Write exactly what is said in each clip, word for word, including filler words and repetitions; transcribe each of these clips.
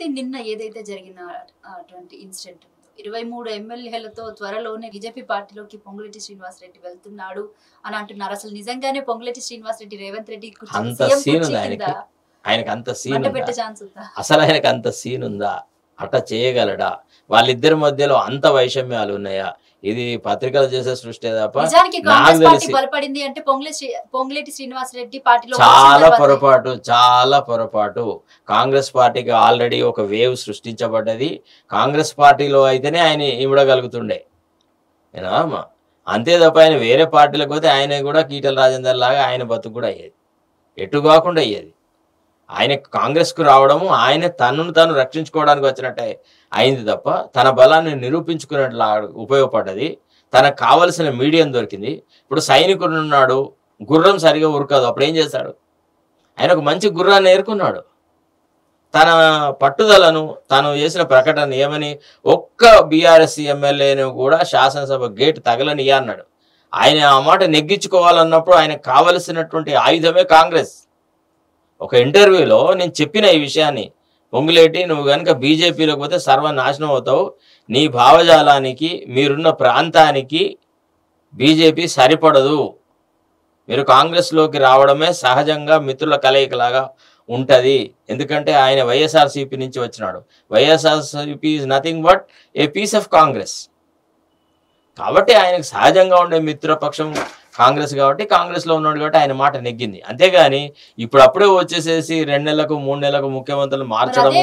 అయితే నిన్న ఏదైతే జరిగిన అటువంటి ఇన్సిడెంట్ ఇరవై మూడు ఎమ్మెల్యేలతో త్వరలోనే బీజేపీ పార్టీలోకి పొంగులేటి శ్రీనివాసరెడ్డి వెళ్తున్నాడు అని అంటున్నారు. అసలు నిజంగానే పొంగులేటి శ్రీనివాసరెడ్డి రేవంత్ రెడ్డి అంత సీన్ ఉందా ఆయనకి? ఆయనకి అంత సీన్ పెట్టే ఛాన్స్ ఉందా? అసలు ఆయనకి అంత సీన్ ఉందా? అట్లా చేయగలడా? వాళ్ళిద్దరి మధ్యలో అంత వైషమ్యాలు ఉన్నాయా? ఇది పత్రికలు చేసే సృష్టి తప్ప నాకు తెలిసి బలపడింది అంటే పొంగులేటి పొంగులేటి శ్రీనివాసరెడ్డి పార్టీలో చాలా పొరపాటు, చాలా పొరపాటు. కాంగ్రెస్ పార్టీకి ఆల్రెడీ ఒక వేవ్ సృష్టించబడ్డది. కాంగ్రెస్ పార్టీలో అయితేనే ఆయన ఇవ్వగలుగుతుండే ఏనా. అంతే తప్ప ఆయన వేరే పార్టీలకు పోతే ఆయన కూడా కీటల రాజేందర్ లాగా ఆయన బతుకు కూడా అయ్యేది, ఎటు కాకుండా అయ్యేది. ఆయన కాంగ్రెస్కు రావడము ఆయన తనను తాను రక్షించుకోవడానికి వచ్చినట్టే అయింది తప్ప తన బలాన్ని నిరూపించుకున్నట్లా ఉపయోగపడ్డది. తనకు కావలసిన మీడియం దొరికింది. ఇప్పుడు సైనికుడు ఉన్నాడు, గుర్రం సరిగా ఉరకదు, అప్పుడు ఏం చేశాడు? ఆయన ఒక మంచి గుర్రాన్ని ఏరుకున్నాడు. తన పట్టుదలను తాను చేసిన ప్రకటన ఏమని, ఒక్క బీఆర్ఎస్ ఎమ్మెల్యేను కూడా శాసనసభ గేట్ తగలనియా అన్నాడు. ఆయన ఆ మాట నెగ్గించుకోవాలన్నప్పుడు ఆయనకు కావలసినటువంటి ఆయుధమే కాంగ్రెస్. ఒక ఇంటర్వ్యూలో నేను చెప్పిన ఈ విషయాన్ని, పొంగులేటి నువ్వు కనుక బీజేపీలోకి పోతే సర్వనాశనం అవుతావు, నీ భావజాలానికి మీరున్న ప్రాంతానికి బీజేపీ సరిపడదు, మీరు కాంగ్రెస్లోకి రావడమే సహజంగా మిత్రుల కలయికలాగా ఉంటుంది. ఎందుకంటే ఆయన వైఎస్ఆర్సీపీ నుంచి వచ్చినాడు. YSRCP is nothing but a piece of Congress. కాబట్టి ఆయనకు సహజంగా ఉండే మిత్రపక్షం కాంగ్రెస్ కాబట్టి కాంగ్రెస్లో ఉన్నాడు కాబట్టి ఆయన మాట నెగ్గింది. అంతేగాని ఇప్పుడు అప్పుడే వచ్చేసేసి రెండు నెలలకు మూడు నెలలకు ముఖ్యమంత్రులు మార్చడం.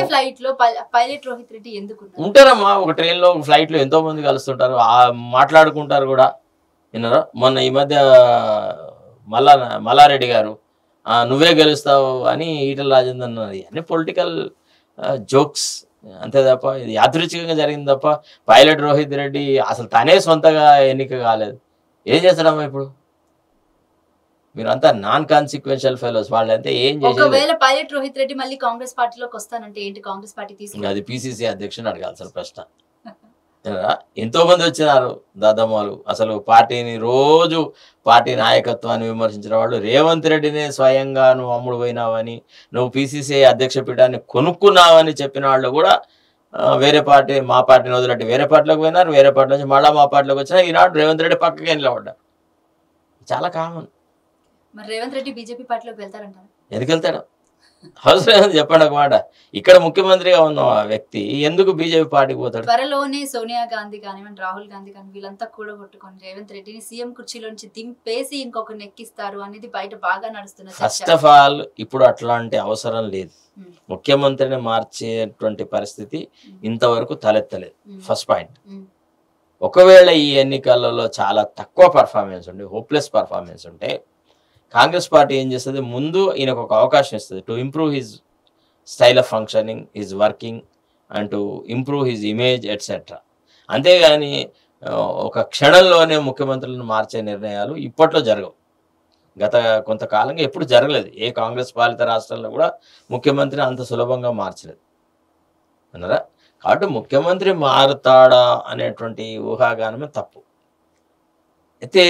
ఉంటారమ్మా, ఒక ట్రైన్లో ఒక ఫ్లైట్లో ఎంతో మంది కలుస్తుంటారు, మాట్లాడుకుంటారు కూడా. విన్నారా మొన్న ఈ మధ్య మల్లా మల్లారెడ్డి గారు నువ్వే గెలుస్తావు అని ఈటల రాజేందర్ అన్నది అన్ని పొలిటికల్ జోక్స్ అంతే తప్ప ఇది యాదృచ్ఛికంగా జరిగింది తప్ప పైలట్ రోహిత్ రెడ్డి అసలు తనే సొంతగా ఎన్నిక కాలేదు. ఏం చేస్తాడమ్మా ఇప్పుడు? మీరంతా నాన్ కాన్సిక్వెన్షియల్ ఫెలోస్. వాళ్ళంతా ఏం చేశారు? పైలట్ రోహిత్ రెడ్డి మళ్ళీ కాంగ్రెస్ పార్టీలోకి వస్తానంటే ఏంటి కాంగ్రెస్ పార్టీ తీసుకుంది? అది పిసిసి అధ్యక్షుని అడగాల్సిన ప్రశ్న. ఎంతో మంది వచ్చినారు దాదామాలు, అసలు పార్టీని రోజు పార్టీ నాయకత్వాన్ని విమర్శించిన వాళ్ళు. రేవంత్ రెడ్డినే స్వయంగా నువ్వు అమ్ముడు పోయినావని, నువ్వు పిసిసి అధ్యక్ష పీఠాన్ని కొనుక్కున్నావని చెప్పిన వాళ్ళు కూడా వేరే పార్టీ మా పార్టీని వదిలిపెట్టి వేరే పార్టీలోకి పోయినారు. వేరే పార్టీ నుంచి మళ్ళీ మా పార్టీలోకి వచ్చినా ఈనాడు రేవంత్ రెడ్డి పక్కకి నిలబడ్డారు. చాలా కామన్. మరి రేవంత్ రెడ్డి బీజేపీ పార్టీలోకి వెళ్తారంటారు? ఎందుకు వెళ్తాడు? అవసరం చెప్పండి ఒక మాట. ఇక్కడ ముఖ్యమంత్రిగా ఉన్న వ్యక్తి ఎందుకు బీజేపీ పార్టీకి పోతాడు? త్వరలోనే సోనియా గాంధీ కానివ్వండి, రాహుల్ గాంధీ కానీ వీళ్ళంతా కూడా కొట్టుకొని రేవంత్ రెడ్డిని సీఎం కుర్చీలోంచి దింపేసి ఇంకొకరిని ఎక్కిస్తారు అనేది బయట బాగా నడుస్తున్న. ఫస్ట్ ఆఫ్ ఆల్ ఇప్పుడు అట్లాంటి అవసరం లేదు. ముఖ్యమంత్రిని మార్చేటువంటి పరిస్థితి ఇంతవరకు తలెత్తలేదు. First point. ఒకవేళ ఈ ఎన్నికలలో చాలా తక్కువ పర్ఫార్మెన్స్ ఉండి హోప్లెస్ పర్ఫార్మెన్స్ ఉంటే కాంగ్రెస్ పార్టీ ఏం చేస్తుంది, ముందు ఈయనకు ఒక అవకాశం ఇస్తుంది to improve his style of functioning, his working and to improve his image etcetera. అంతేగాని ఒక క్షణంలోనే ముఖ్యమంత్రులను మార్చే నిర్ణయాలు ఇప్పట్లో జరగవు. గత కొంతకాలంగా ఎప్పుడు జరగలేదు. ఏ కాంగ్రెస్ పాలిత రాష్ట్రాల్లో కూడా ముఖ్యమంత్రిని అంత సులభంగా మార్చలేదు అన్నారా. కాబట్టి ముఖ్యమంత్రి మారుతాడా అనేటువంటి ఊహాగానమే తప్పు. అయితే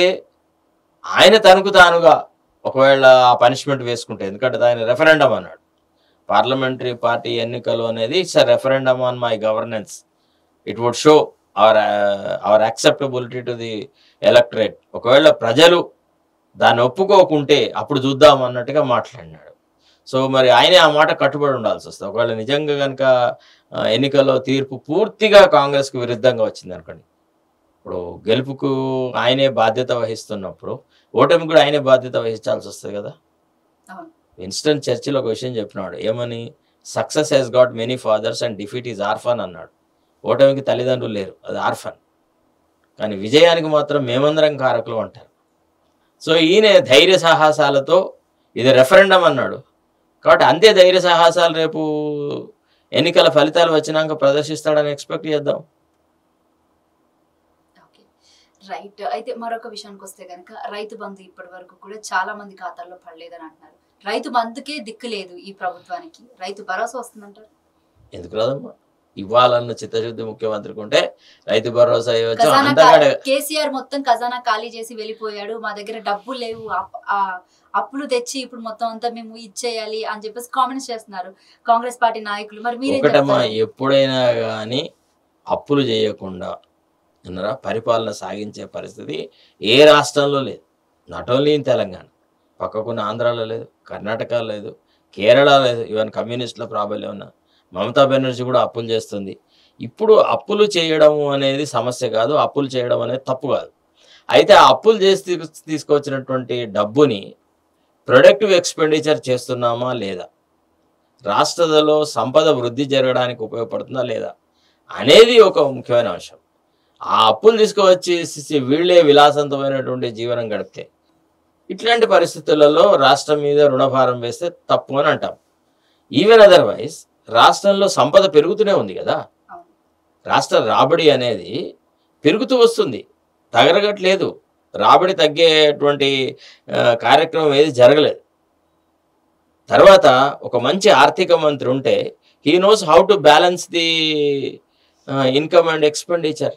ఆయన తనకు తానుగా ఒకవేళ పనిష్మెంట్ వేసుకుంటే, ఎందుకంటే ఆయన రెఫరెండం అన్నాడు, పార్లమెంటరీ పార్టీ ఎన్నికలు అనేది it's a referendum on my governance, it would show our our acceptability to the electorate. ఒకవేళ ప్రజలు దాన్ని ఒప్పుకోకుంటే అప్పుడు చూద్దాం అన్నట్టుగా మాట్లాడినాడు. సో మరి ఆయనే ఆ మాట కట్టుబడి ఉండాల్సి వస్తుంది. ఒకవేళ నిజంగా కనుక ఎన్నికల్లో తీర్పు పూర్తిగా కాంగ్రెస్కు విరుద్ధంగా వచ్చింది అనుకోండి, ఇప్పుడు గెలుపుకు ఆయనే బాధ్యత వహిస్తున్నప్పుడు ఓటమి కూడా ఆయనే బాధ్యత వహించాల్సి వస్తుంది కదా. విన్స్టన్ చర్చిల్ ఒక విషయం చెప్పినాడు, ఏమని, success has got many fathers and defeat is orphan అన్నాడు. ఓటమికి తల్లిదండ్రులు లేరు, అది ఆర్ఫన్, కానీ విజయానికి మాత్రం మేమందరం కారకులు అంటారు. సో ఈయన ధైర్య సాహసాలతో ఇది రెఫరెండం అన్నాడు కాబట్టి అంతే ధైర్య సాహసాలు రేపు ఎన్నికల ఫలితాలు వచ్చినాక ప్రదర్శిస్తాడని ఎక్స్పెక్ట్ చేద్దాం. రైట్. అయితే మరొక విషయానికి వస్తే కనుక రైతు బంధు ఇప్పటి వరకు కూడా చాలా మంది ఖాతాల్లో పడలేదని అంటున్నారు. రైతు బంధుకే దిక్కు లేదు ఈ ప్రభుత్వానికి, రైతు భరోసా వస్తుందంటారు? ఎందుకు రాదమ్మా? ఇవ్వాలన్న చిత్తశుద్ధి ముఖ్యమంత్రికి ఉంటే రైతు భరోసా ఇవ్వచ్చు. ఖజానా అంతగా కా- కేసీఆర్ మొత్తం ఖజానా ఖాళీ చేసి వెళ్ళిపోయాడు, మా దగ్గర డబ్బులు లేవు, అప్- ఆ అప్పులు తెచ్చి ఇప్పుడు మొత్తం అంతా మేము ఇచ్చేయాలి అని చెప్పేసి కామెంట్స్ చేస్తున్నారు కాంగ్రెస్ పార్టీ నాయకులు. మరి మీరేం ఒకటమ్మా, చెప్తారు? ఎప్పుడైనా కానీ అప్పులు చేయకుండా అన్నారా పరిపాలన సాగించే పరిస్థితి ఏ రాష్ట్రంలో లేదు. నాట్ ఓన్లీ ఇన్ తెలంగాణ, పక్కకున్న ఆంధ్రాలో లేదు, కర్ణాటక లేదు, కేరళ లేదు, ఈవెన్ కమ్యూనిస్టుల ప్రాబల్యం ఉన్న మమతా బెనర్జీ కూడా అప్పులు చేస్తుంది. ఇప్పుడు అప్పులు చేయడం అనేది సమస్య కాదు, అప్పులు చేయడం అనేది తప్పు కాదు. అయితే ఆ అప్పులు చేసి తీసుకు- తీసుకొచ్చినటువంటి డబ్బుని ప్రొడక్టివ్ ఎక్స్పెండిచర్ చేస్తున్నామా లేదా, రాష్ట్రంలో సంపద వృద్ధి జరగడానికి ఉపయోగపడుతుందా లేదా అనేది ఒక ముఖ్యమైన అంశం. ఆ అప్పులు తీసుకువచ్చేసి వీళ్ళే విలాసవంతమైనటువంటి జీవనం గడిపితే ఇట్లాంటి పరిస్థితులలో రాష్ట్రం మీద రుణభారం వేస్తే తప్పు అని అంటాం. ఈవెన్ అదర్వైజ్ రాష్ట్రంలో సంపద పెరుగుతూనే ఉంది కదా, రాష్ట్ర రాబడి అనేది పెరుగుతూ వస్తుంది, తగరగట్లేదు. రాబడి తగ్గేటువంటి ఆ, కార్యక్రమం ఏది జరగలేదు. తర్వాత ఒక మంచి ఆర్థిక మంత్రి ఉంటే he knows how to balance the income and expenditure.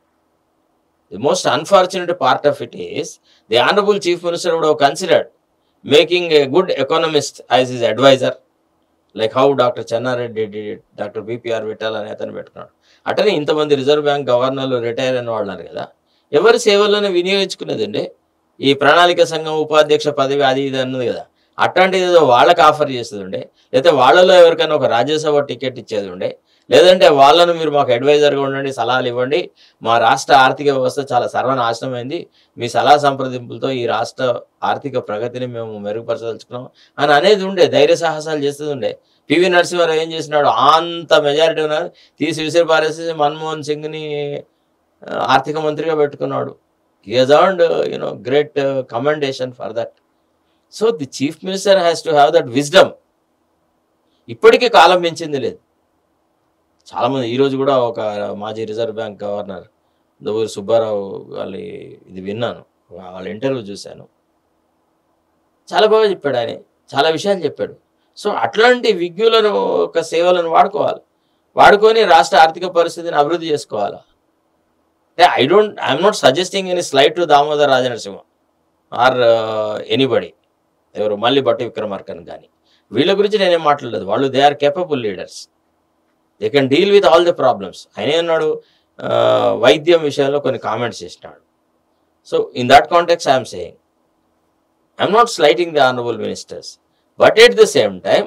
The most unfortunate part of it is the honourable chief minister would have considered making a good economist as his adviser, like how doctor Chennareddy did, doctor B P R Vithal అని అతను పెట్టుకున్నాడు. అటనే ఇంతమంది reserve bank గవర్నర్లు retire అయిన వాళ్ళు ఉన్నారు కదా, ఎవరి సేవలను వినియోగించుకునేదండి. ఈ ప్రణాళిక సంఘం ఉపాధ్యక్ష పదవి అది ఇది అన్నది కదా, అట్లాంటిది ఏదో వాళ్ళకి ఆఫర్ చేసేది ఉండే, లేకపోతే వాళ్ళలో ఎవరికైనా ఒక రాజ్యసభ టికెట్ ఇచ్చేది ఉండే, లేదంటే వాళ్ళను మీరు మాకు అడ్వైజర్గా ఉండండి, సలహాలు ఇవ్వండి, మా రాష్ట్ర ఆర్థిక వ్యవస్థ చాలా సర్వనాశనమైంది, మీ సలహా సంప్రదింపులతో ఈ రాష్ట్ర ఆర్థిక ప్రగతిని మేము మెరుగుపరచదలుచుకున్నాం అని అనేది ఉండే, ధైర్య సాహసాలు చేసేది ఉండే. పివి నరసింహారావు ఏం చేసినాడు, అంత మెజారిటీ ఉన్నది తీసి విసిరి పారేసి మన్మోహన్ సింగ్ని ఆర్థిక మంత్రిగా పెట్టుకున్నాడు. He has earned you know great commendation for that. So the chief minister has to have that wisdom. ఇప్పటికీ కాలం పెంచింది లేదు. చాలామంది ఈరోజు కూడా ఒక మాజీ reserve bank governor Duvvuri Subbarao వాళ్ళ ఇది విన్నాను, వాళ్ళ ఇంటర్వ్యూ చూశాను, చాలా బాగా చెప్పాడు. ఆయన చాలా విషయాలు చెప్పాడు. సో అట్లాంటి విజ్ఞులను ఒక సేవలను వాడుకోవాలి, వాడుకొని రాష్ట్ర ఆర్థిక పరిస్థితిని అభివృద్ధి చేసుకోవాలి. అంటే I don't I'm not suggesting any slight to Damodar Rajanarasimha or anybody, ఎవరు మళ్ళీ బట్టి విక్రమార్కన్ కానీ వీళ్ళ గురించి నేనేం మాట్లాడలేదు. వాళ్ళు they are capable leaders, they can deal with all the problems. ఆయన అన్నాడు వైద్యం విషయంలో కొన్ని కామెంట్స్ చేసినాడు. So in that context I'm saying I'm not slighting the honourable ministers, but at the same time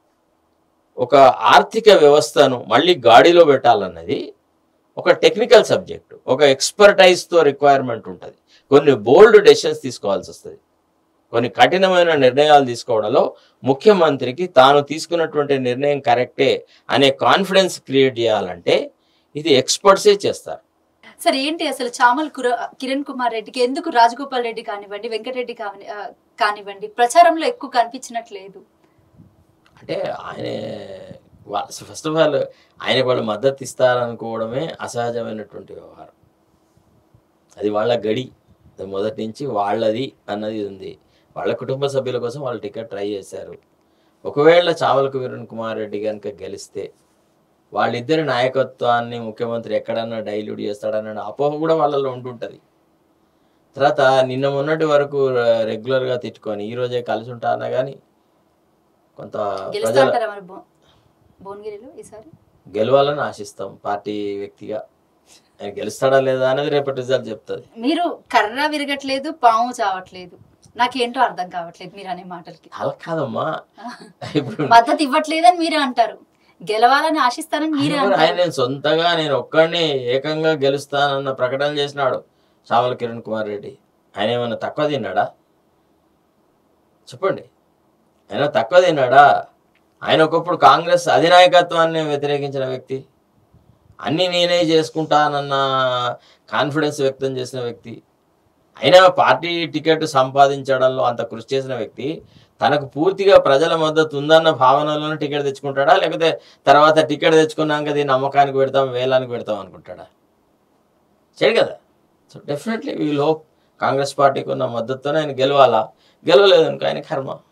ఒక ఆర్థిక వ్యవస్థను మళ్ళీ గాడిలో పెట్టాలన్నది ఒక టెక్నికల్ సబ్జెక్టు, ఒక ఎక్స్పర్టైజ్తో రిక్వైర్మెంట్ ఉంటుంది. కొన్ని బోల్డ్ డెసిషన్స్ తీసుకోవాల్సి వస్తుంది, కొన్ని కఠినమైన నిర్ణయాలు తీసుకోవడంలో ముఖ్యమంత్రికి తాను తీసుకున్నటువంటి నిర్ణయం కరెక్టే అనే కాన్ఫిడెన్స్ క్రియేట్ చేయాలంటే ఇది ఎక్స్పర్ట్సే చేస్తారు. సరే ఏంటి అసలు చామల్ కుర- కిరణ్ కుమార్ రెడ్డికి ఎందుకు రాజగోపాల్ రెడ్డి కానివ్వండి, వెంకటరెడ్డి కాని- ఆ, కానివ్వండి ప్రచారంలో ఎక్కువ కనిపించినట్లేదు? అంటే ఆయన ఫస్ట్ ఆఫ్ ఆల్ ఆయన వాళ్ళు మద్దతు ఇస్తారనుకోవడమే అసహజమైనటువంటి వ్యవహారం. అది వాళ్ళ గడి, అది మొదటి నుంచి వాళ్ళది అన్నది ఉంది. వాళ్ళ కుటుంబ సభ్యుల కోసం వాళ్ళు టికెట్ ట్రై చేశారు. ఒకవేళ చావల్ కిరణ్ కుమార్ రెడ్డి కనుక గెలిస్తే వాళ్ళిద్దరి నాయకత్వాన్ని ముఖ్యమంత్రి ఎక్కడన్నా డైల్యూట్ చేస్తాడన్న అపోహ కూడా వాళ్ళలో ఉంటుంటుంది. తర్వాత నిన్న మొన్నటి వరకు రెగ్యులర్గా తిట్టుకొని ఈ రోజే కలిసి ఉంటారన్నా కానీ కొంత గెలుస్తా ప్రజల అంటారా మరి భువ- భువనగిరిలో ఈసారి? గెలవాలని ఆశిస్తాం పార్టీ వ్యక్తిగా. ఆయన గెలుస్తాడా లేదా అనేది రేపటి రిజల్ట్ చెప్తుంది. మీరు కర్ర విరగట్లేదు, పాము చావట్లేదు, నాకేంటో అర్థం కావట్లేదు మీరు అనే మాటలకి. అలా కాదమ్మా, ఇప్పుడు మద్దతు ఇవ్వట్లేదని మీరే అంటారు, గెలవాలని ఆశిస్తానని మీరే ఆయన అంటారు. నేను సొంతగా నేను ఒక్కడిని ఏకంగా గెలుస్తానన్న ప్రకటన చేసినాడు చావల్ కిరణ్ కుమార్ రెడ్డి. ఆయన ఏమన్నా తక్కువ తిన్నాడా చెప్పండి? ఆయన తక్కువ తిన్నాడా? ఆయన ఒకప్పుడు కాంగ్రెస్ అధినాయకత్వాన్ని వ్యతిరేకించిన వ్యక్తి, అన్నీ నేనే చేసుకుంటానన్న కాన్ఫిడెన్స్ వ్యక్తం చేసిన వ్యక్తి, అయినా పార్టీ టికెట్ సంపాదించడంలో అంత కృషి చేసిన వ్యక్తి తనకు పూర్తిగా ప్రజల మద్దతు ఉందన్న భావనలోనే టికెట్ తెచ్చుకుంటాడా, లేకపోతే తర్వాత టికెట్ తెచ్చుకున్నాక దీన్ని నమ్మకానికి పెడతాం వేలానికి పెడతాం అనుకుంటాడా? చేయడు కదా. So definitely we'll hope Congress పార్టీకి ఉన్న మద్దతుతోనే ఆయన గెలవాలా, గెలవలేదు అనుకో ఆయన కర్మ.